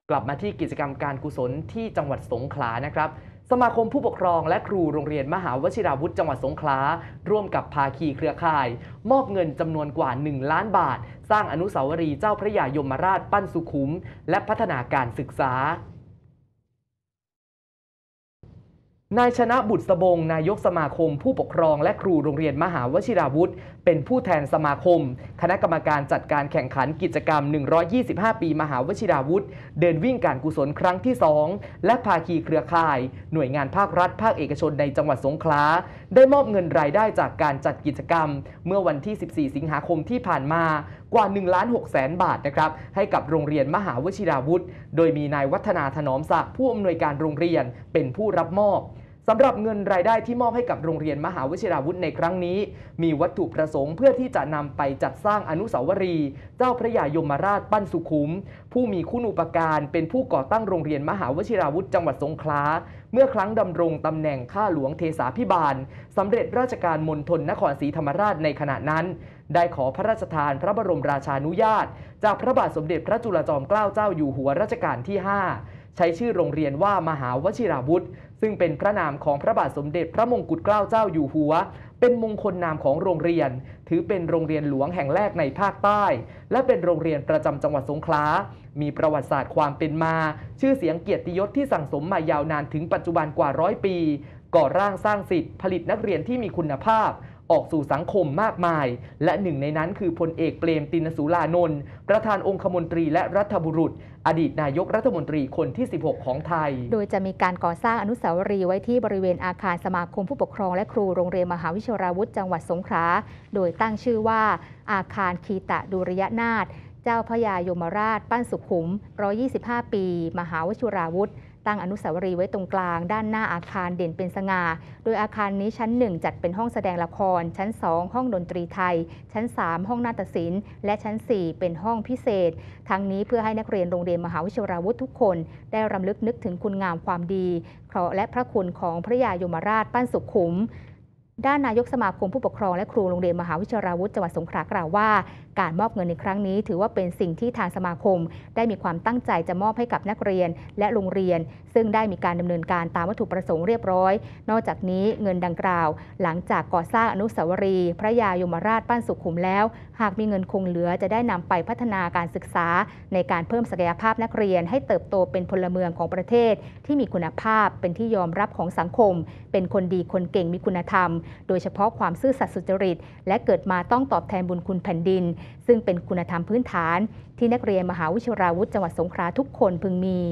กลับมาที่กิจกรรมการกุศลที่จังหวัดสงขลานะครับสมาคมผู้ปกครองและครูโรงเรียนมหาวชิราวุธจังหวัดสงขลาร่วมกับภาคีเครือข่าย มอบเงินจำนวนกว่า1 ล้านบาทสร้างอนุสาวรีย์เจ้าพระยายมราชปั้นสุขุมและพัฒนาการศึกษานายชนะบุตรสบงนายกสมาคมผู้ปกครองและครูโรงเรียนมหาวชิราวุธเป็นผู้แทนสมาคมคณะกรรมการจัดการแข่งขันกิจกรรม125 ปีมหาวชิราวุธเดินวิ่งการกุศลครั้งที่ 2และภาคีเครือข่ายหน่วยงานภาครัฐภาคเอกชนในจังหวัดสงขลาได้มอบเงินรายได้จากการจัดกิจกรรมเมื่อวันที่ 14 สิงหาคมที่ผ่านมากว่า1,600,000 บาทนะครับให้กับโรงเรียนมหาวชิราวุธโดยมีนายวัฒนาถนอมศักดิ์ผู้อำนวยการโรงเรียนเป็นผู้รับมอบสำหรับเงินรายได้ที่มอบให้กับโรงเรียนมหาวชิราวุธในครั้งนี้มีวัตถุประสงค์เพื่อที่จะนำไปจัดสร้างอนุสาวรีย์เจ้าพระยายมราชปั้นสุขุมผู้มีคุณูปการเป็นผู้ก่อตั้งโรงเรียนมหาวชิราวุธจังหวัดสงขลาเมื่อครั้งดำรงตำแหน่งข้าหลวงเทสาภิบาลสำเร็จราชการมณฑลนครศรีธรรมราชในขณะนั้นได้ขอพระราชทานพระบรมราชานุญาตจากพระบาทสมเด็จพระจุลจอมเกล้าเจ้าอยู่หัวรัชกาลที่ 5ใช้ชื่อโรงเรียนว่ามหาวชิราวุธซึ่งเป็นพระนามของพระบาทสมเด็จพระมงกุฎเกล้าเจ้าอยู่หัวเป็นมงคลนามของโรงเรียนถือเป็นโรงเรียนหลวงแห่งแรกในภาคใต้และเป็นโรงเรียนประจำจังหวัดสงขลามีประวัติศาสตร์ความเป็นมาชื่อเสียงเกียรติยศที่สั่งสมมายาวนานถึงปัจจุบันกว่า100 ปีก่อร่างสร้างสิทธิ์ผลิตนักเรียนที่มีคุณภาพออกสู่สังคมมากมายและหนึ่งในนั้นคือพลเอกเปรมติณสูลานนท์ประธานองคมนตรีและรัฐบุรุษอดีตนายกรัฐมนตรีคนที่ 16 ของไทยโดยจะมีการก่อสร้างอนุสาวรีย์ไว้ที่บริเวณอาคารสมาคมผู้ปกครองและครูโรงเรียนมหาวิทยาลัยวุฒิจังหวัดสงขลาโดยตั้งชื่อว่าอาคารคีตะดุริยนาถเจ้าพระยายมราชปั้นสุขุม125 ปีมหาวชิราวุธตั้งอนุสาวรีย์ไว้ตรงกลางด้านหน้าอาคารเด่นเป็นสง่าโดยอาคารนี้ชั้น 1 จัดเป็นห้องแสดงละครชั้น 2 ห้องดนตรีไทยชั้น 3 ห้องนาฏศิลป์และชั้น 4 เป็นห้องพิเศษทั้งนี้เพื่อให้นักเรียนโรงเรียนมหาวิทยาลัยวุฒิทุกคนได้รำลึกนึกถึงคุณงามความดีเคราะห์และพระคุณของพระยายมราชปั้นสุขุมด้านนายกสมาคมผู้ปกครองและครูโรงเรียนมหาวิทยาลัยวุฒิจังหวัดสงขลากล่าวว่าการมอบเงินในครั้งนี้ถือว่าเป็นสิ่งที่ทางสมาคมได้มีความตั้งใจจะมอบให้กับนักเรียนและโรงเรียนซึ่งได้มีการดำเนินการตามวัตถุประสงค์เรียบร้อยนอกจากนี้เงินดังกล่าวหลังจากก่อสร้างอนุสาวรีย์พระยายมราชปั้นสุขุมแล้วหากมีเงินคงเหลือจะได้นำไปพัฒนาการศึกษาในการเพิ่มศักยภาพนักเรียนให้เติบโตเป็นพลเมืองของประเทศที่มีคุณภาพเป็นที่ยอมรับของสังคมเป็นคนดีคนเก่งมีคุณธรรมโดยเฉพาะความซื่อสัตย์สุจริตและเกิดมาต้องตอบแทนบุญคุณแผ่นดินซึ่งเป็นคุณธรรมพื้นฐานที่นักเรียนมหาวิทยาลัยวุฒิจังหวัดสงขลาทุกคนพึงมี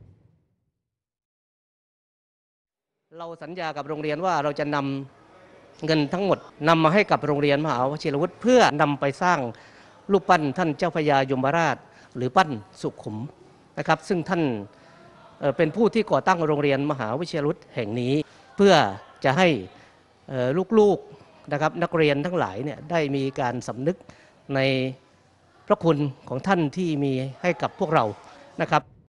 เราสัญญากับโรงเรียนว่าเราจะนำเงินทั้งหมดนำมาให้กับโรงเรียนมหาวชิรวุฒิเพื่อนำไปสร้างรูปปั้นท่านเจ้าพระยายมราชหรือปั้นสุขุมนะครับซึ่งท่านเป็นผู้ที่ก่อตั้งโรงเรียนมหาวิทยาลัยวุฒิแห่งนี้เพื่อจะให้ลูกๆนะครับนักเรียนทั้งหลายเนี่ยได้มีการสำนึกในพระคุณของท่านที่มีให้กับพวกเรานะครับ